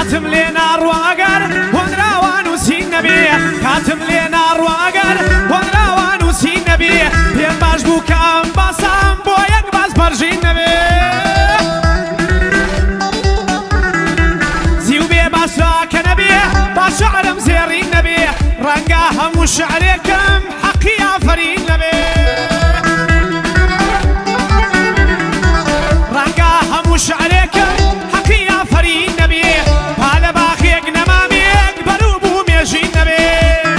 کاتم لێ ناڕواگەر هۆنراوان و سین نەبێ کاتم لێ ناڕواگەر هۆنراوان و سین نەبێ پێم باش بوو کە ئەم باسام بۆ یەک باس پەرژین نەبێ زیو بێ باشرا کە نەبێ با شەعرم زێڕین نەبێ ڕەنگە هەموو شەعرێکم حەقی ئافەرین نەبێ ڕەنگە هەموو شەعرێکم حەقی ئافەرین نەبێ با لە باخێک نەمامێک بەروو بوو مێژین نەبێ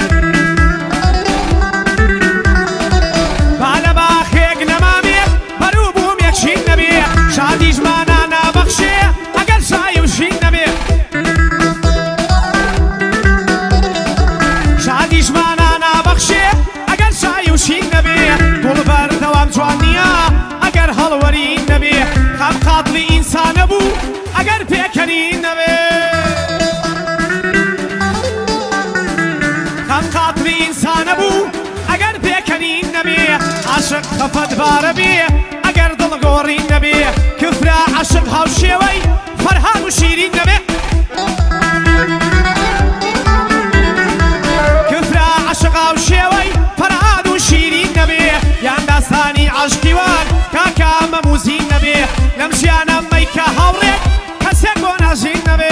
با لە باخێک نەمامێک بەروو بوو مێکشین نەبێ شادیژمانە نابەخشێ ئەگەر شای و شین نەبێ شادیژمانە نابەخشێ ئەگەر شای و شین نەبێ دڵ بەردەوام جوان نییە ئەگەر هەڵوەرین نەبێ خەم خاتری ئینسانە بوو ئەگەر پێکەنین نەبێ خەم خاتری ئینسانە بوو ئەگەر پێکەنین نەبێ عاشق خەفەتبارە بێ ئەگەر دڵگۆڕین نەبێ کفرە عاشق هاوشێوەی فەرهاد و شیرین نەبێ کفرە عاشق هاوشێوەی فەرهاد و شیرین نەبێ یان داستانی عاشقیوان کاکە مەموزین نەبێ لەم ژیانە مەیکە هاوڕێک کەسێک بۆ ناژین نەبێ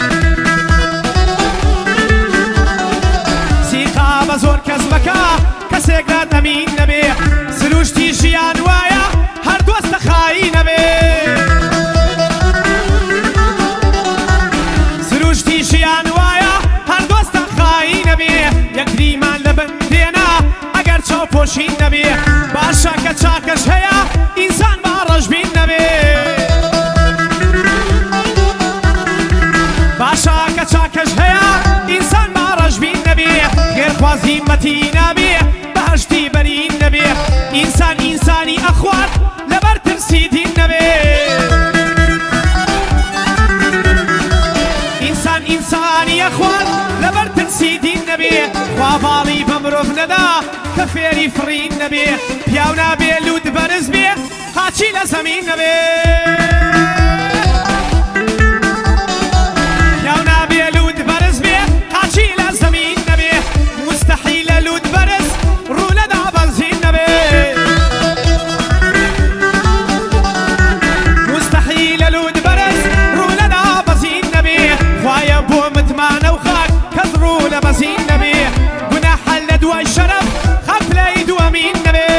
سیقا بە زۆر کەس مەکە کەسێک لە تەمین نەبێ سروشتی ژیان وایە هەر دۆستە خایی نەبێ سروشتی ژیان وایە هەر دۆستە خایی نەبێ یەکتریمان لە بن دێنا ئەگەر چاوپۆشین نەبێ باشە کە چاکەش هەیە ئینسان با ڕەشبین نەبێ باشە کە چاکەش هەیە ئینسان با ڕەشبین نەبێ غێرخوازی مەتی نابێ بەهەشتی بەرین نەبێ ئینسان ئینسانی ئەخوات لەبەر ترسی دین نەبێ ئینسان ئینسانی ئەخوات لەبەر ترسی دین نەبێ خوا باڵی بە مرۆڤ نەدا کە فێری فڕین نەبێ پیاو نابێ لوت بەرز بێ قاچی لە زەمین نەبێ پیاو نابێ لوت بەرز بێ قاچی لە زەمین نەبێ مستەحیلە لوت بەرز ڕوو لەدا بەنزین نەبێ مستەحیلە لوت بەرز ڕوو لەدا بەزین نەبێ خوایە بۆ متمانە و خاک کەس ڕوو لە بەزین نەبێ گوناحە لە دوای شەرەف خەف لای دووەمین نەبێ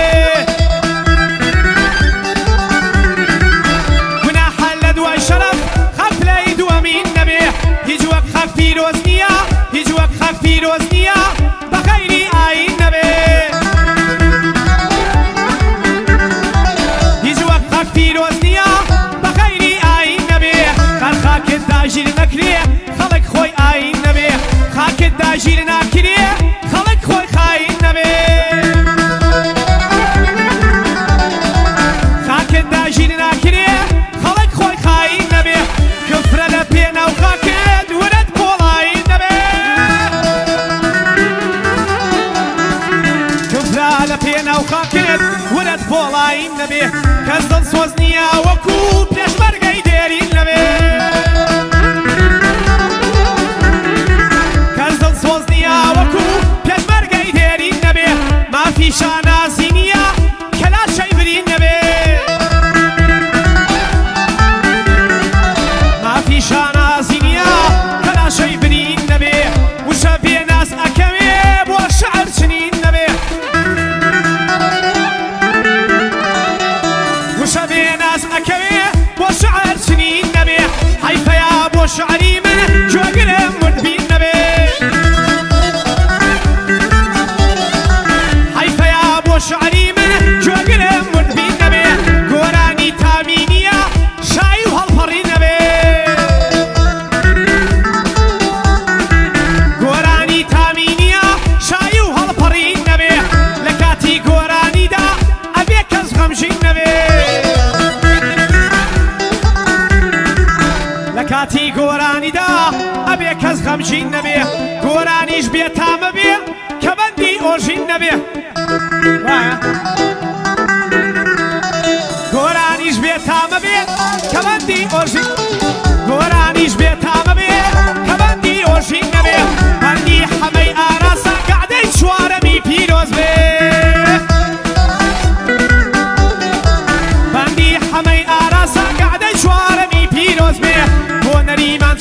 گوناحە لە دوای شەرەف خەف لای دووەمین نەبێ هیچ وەک خەک پیرۆز نییە هیچ وەک خەک پیرۆز نییە بە غەیری ئاین نەبێ هیچ وەک خەک پیرۆز نییە بە غەیری ئاین نەبێ هەر خاکت داژیر نەکرێ خەڵک خۆی ئاین نەبێ خاکت داژیر ناکرێ خەڵک خۆی خاین نەبێ خاکت داژیر ناکرێ خەڵک خۆی خاین نەبێ کفرە لە پێناو خاکت ورەت پۆڵاین نەبێ کفرە لە پێناو خاکت ورەت پۆڵاین نەبێ کەس دڵسۆز نییە وەکو پێشمەرگەی دێرین نەبێ کەس دڵسۆز نییە وەکو پێشمەرگەی دێرین نەبێ مافی شانازی نییە کە لاشەی برین نەبێ مافی شانازی نییە کە لاشەی برین نەبێ وشە بێناس ئەکەوێ بۆ شەعر چنین نەبێ وشە بێناس ئەکەوێ بۆ شەعر چنین نەبێ حەیفەیە بۆ شەعری من گوێگرم وردبین نەبێ حەیفەیە بۆ شەعری من گوێگرم وردبین نەبێ گۆرانی تامینیە شای و هەڵپەڕین نەبێ گۆرانی تامینیە شای و هەڵپەڕین نەبێ لە کاتی گۆرانیدا ئەبێ کەس غەمژین نەبێ لە کاتی گۆرانیدا ئەبێ کەس غەمژین نەبێ گۆرانیش بێتامە بێ کە بەندی ئۆژین نەبێ گۆرانیش بێتامە بێ کە بەندی ئۆژین گۆرانیش بێتامە بێ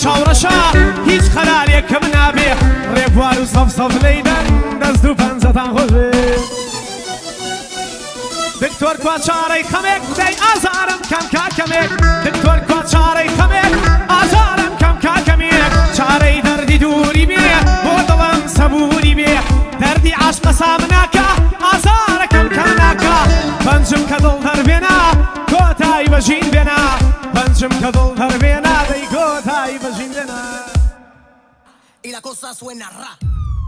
چاوڕەشە هیچ خەلالێکم نابێ ڕێبوار و سەف لەیدەن دەست و پەنجەتان خۆش بێ دکتۆر کوا چارەی خەمێک دەی ئازارم کەم کاکەمێک دکتۆر کوا چارەی خەمێک ئازارم کەم کاکەمێک چارەی دەردی دووری بێ بۆ دڵم سەبووری بێ دەردی عاشقە سام ناکە ئازارەکەم کەم ناکە پەنجم کە دڵ هەربێنا کۆتایی بەژین بێنا پەنجم کە دڵ هەربێنا دەی کۆتایی بەژین بێنا Y la cosa suena ra.